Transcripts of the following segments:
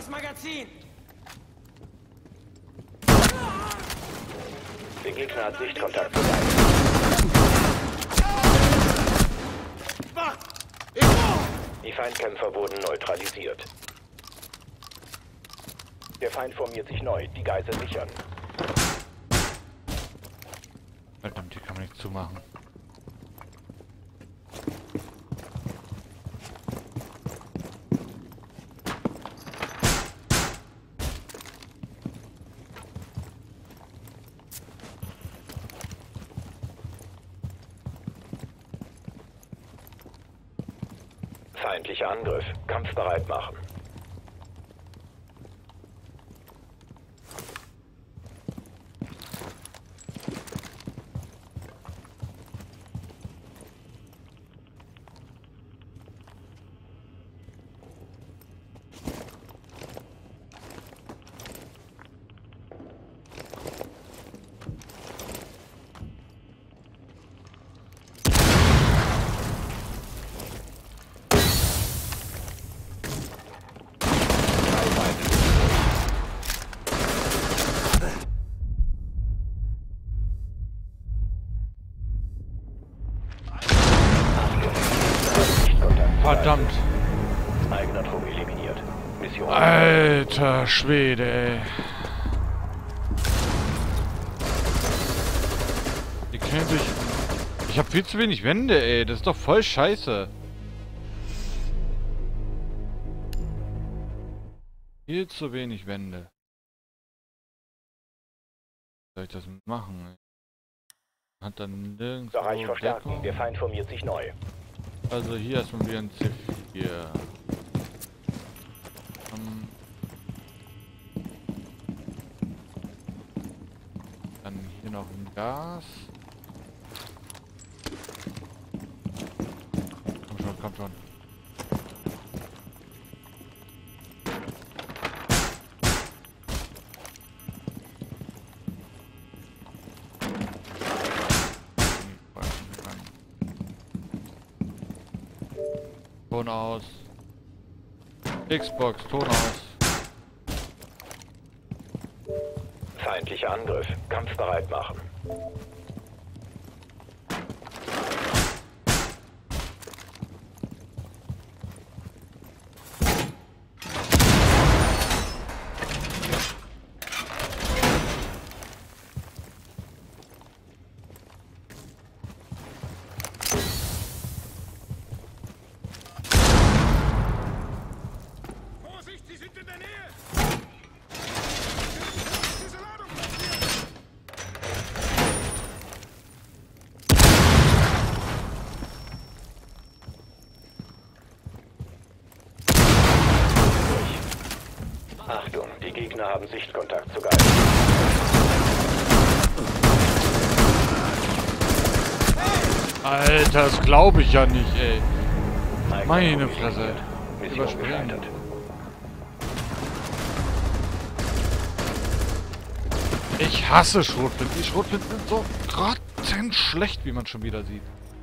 das Magazin! Der Gegner hat Sichtkontakt zu sein. Die Feindkämpfer wurden neutralisiert. Der Feind formiert sich neu. Die Geiseln sichern. Verdammt, hier kann man nicht zumachen. Feindlicher Angriff. Kampfbereit machen. Verdammt. Eigener Trupp eliminiert. Mission. Alter Schwede, ey. Die können sich... Ich habe viel zu wenig Wände, ey. Das ist doch voll scheiße. Viel zu wenig Wände. Wie soll ich das machen, ey? Hat dann nirgends... Bereich verstärken. Der Feind formiert sich neu. Also hier erstmal wieder ein C4. Dann hier noch ein Gas. Komm schon, komm schon. Ton aus. Xbox, Ton aus. Feindlicher Angriff. Kampfbereit machen. Achtung, die Gegner haben Sichtkontakt zu Geiseln. Alter, das glaube ich ja nicht, ey. Eigener Meine Trupp Fresse. eliminiert. Mission Überspringen. gescheitert. Ich hasse Schrotflinten. Die Schrotflinten sind so grottenschlecht, wie man schon wieder sieht.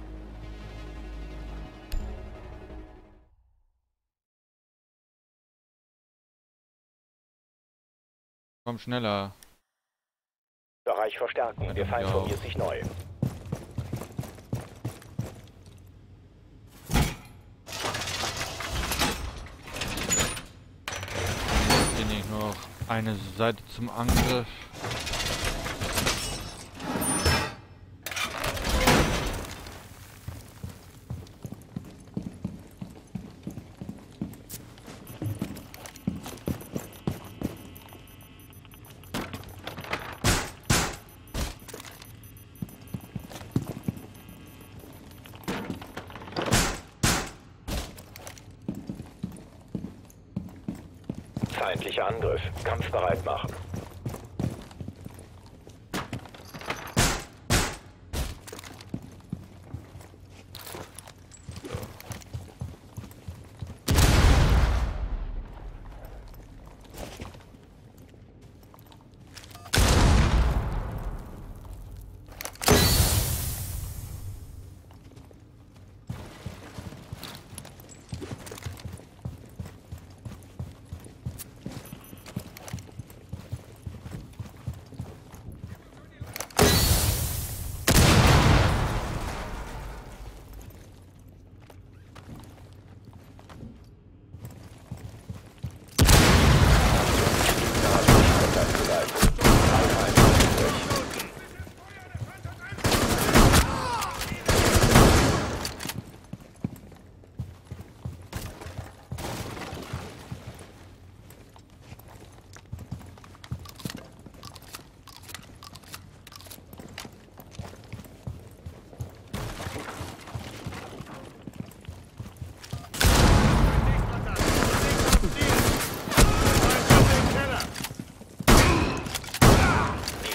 Komm schneller. Bereich verstärken. Der Feind Ja. formiert sich neu. Hier nicht nur noch eine Seite zum Angriff. Feindlicher Angriff. Kampfbereit machen.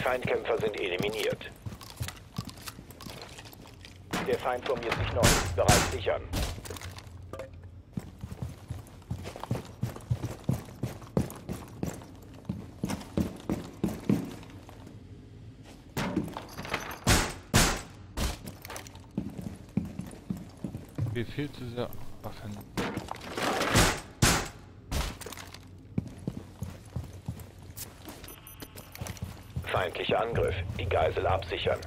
Feindkämpfer sind eliminiert. Der Feind formiert sich neu. Bereich sichern. Wie viel zu sehr Waffen? Feindlicher Angriff. Die Geisel absichern.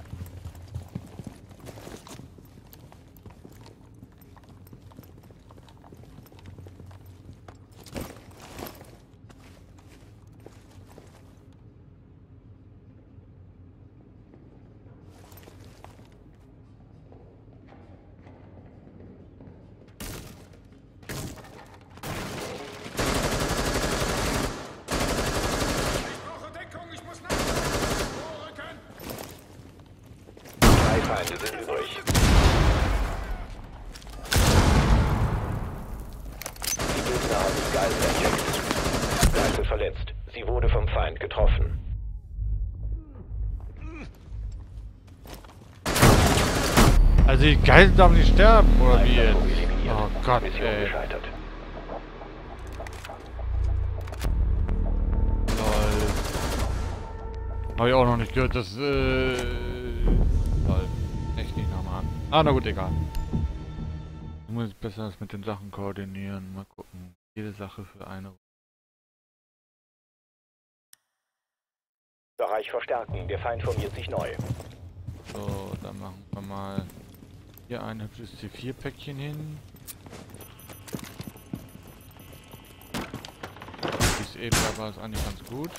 Feinde sind übrig. Die Gegner haben die Geisel entdeckt. Geisel verletzt. Sie wurde vom Feind getroffen. Also die Geiseln darf nicht sterben, oder wie jetzt? Eliminiert. Oh Gott, Mission ey. gescheitert. Lol. Hab ich auch noch nicht gehört, dass, Lol. Echt nicht nochmal an. Ah, na gut, egal. Ich muss besser das mit den Sachen koordinieren. Mal gucken. Jede Sache für eine. Bereich verstärken. Der Feind formiert sich neu. So, dann machen wir mal hier ein hübsches C4-Päckchen hin. Wie es eben war, war es eigentlich ganz gut.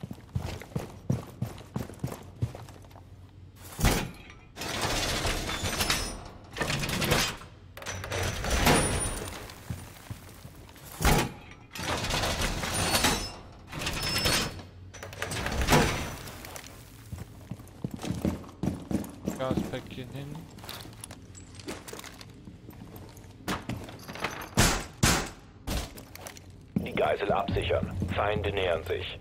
Gaspäckchen hin. Die Geisel absichern. Feinde nähern sich.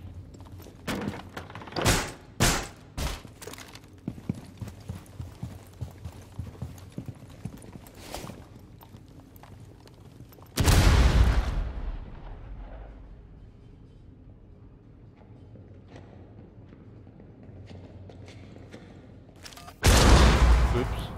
Ups.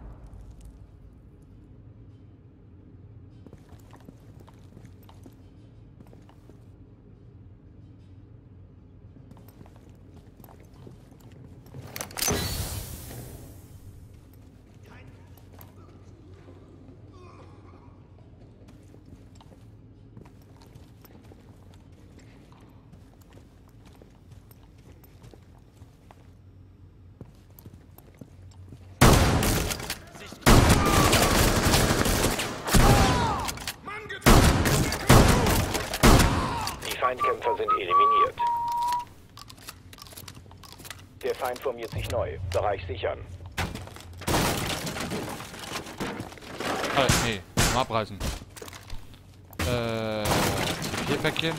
Die Feindkämpfer sind eliminiert. Der Feind formiert sich neu. Bereich sichern. Nee, mal abreißen. C4-Päckchen.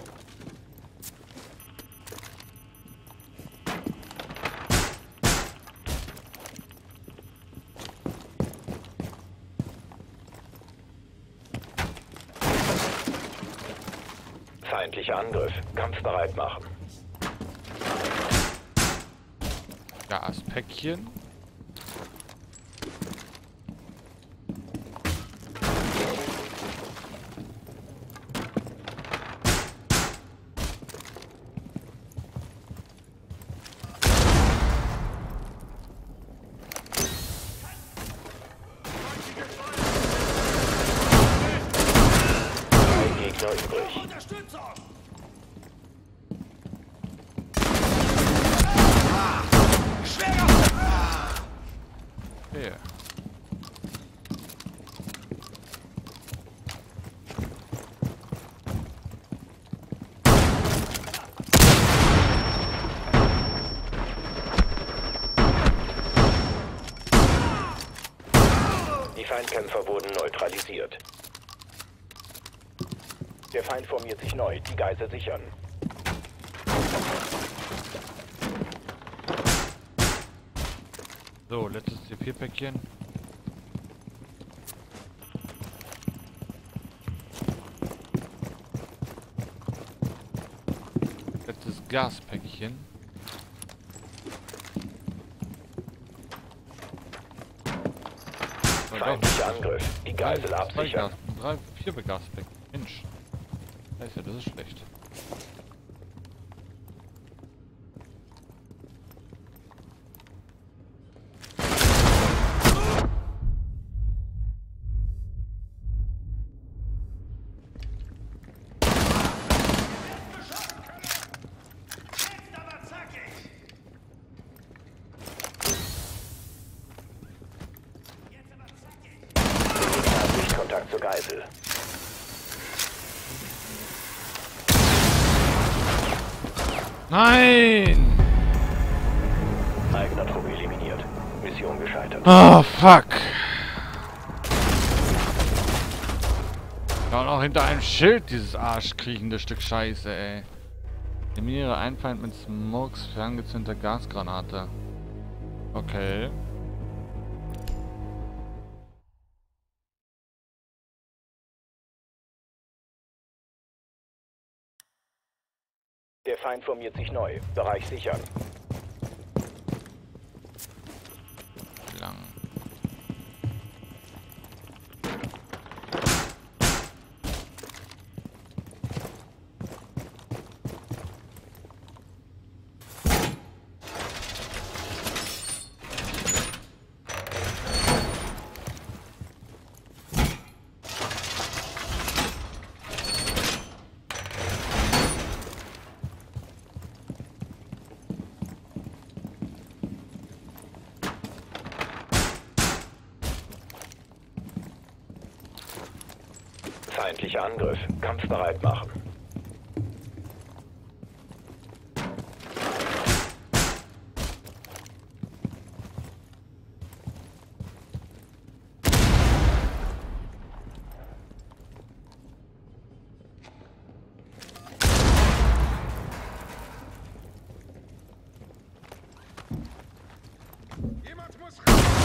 Feindlicher Angriff. Kampfbereit machen. Gaspäckchen. Drei Gegner übrig. Hier. Die Feindkämpfer wurden neutralisiert. Der Feind formiert sich neu. Die Geisel sichern. So, letztes C4-Päckchen. Letztes Gaspäckchen. Feindlicher Angriff. Die Geisel absichern. 4 Gaspäckchen. Mensch. Scheiße, das ist schlecht. Kontakt zur Geisel. Nein! Eigener Trupp eliminiert. Mission gescheitert. Oh, fuck! Ja, und auch hinter einem Schild, dieses arschkriechende Stück Scheiße, ey. Eliminiere einen Feind mit Smokes ferngezündter Gasgranate. Okay. Der Feind formiert sich neu. Bereich sichern. Lang. Feindlicher Angriff. Kampfbereit machen. Jemand muss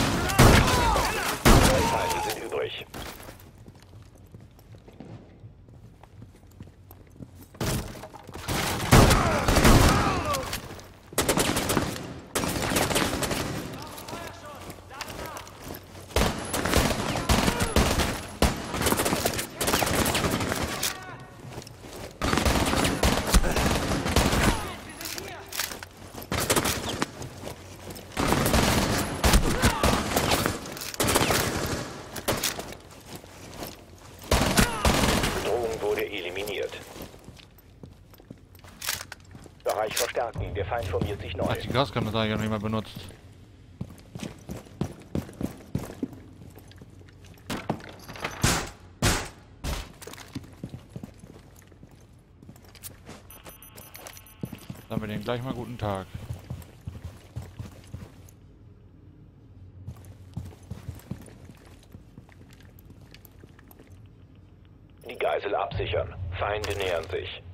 Drei Feinde sind übrig. Eliminiert. Bereich verstärken. Der Feind formiert sich neu. Ach, die Gasgranate habe ich ja noch nicht mal benutzt. Dann haben wir den gleich mal guten Tag. Die Geisel absichern. Feinde nähern sich.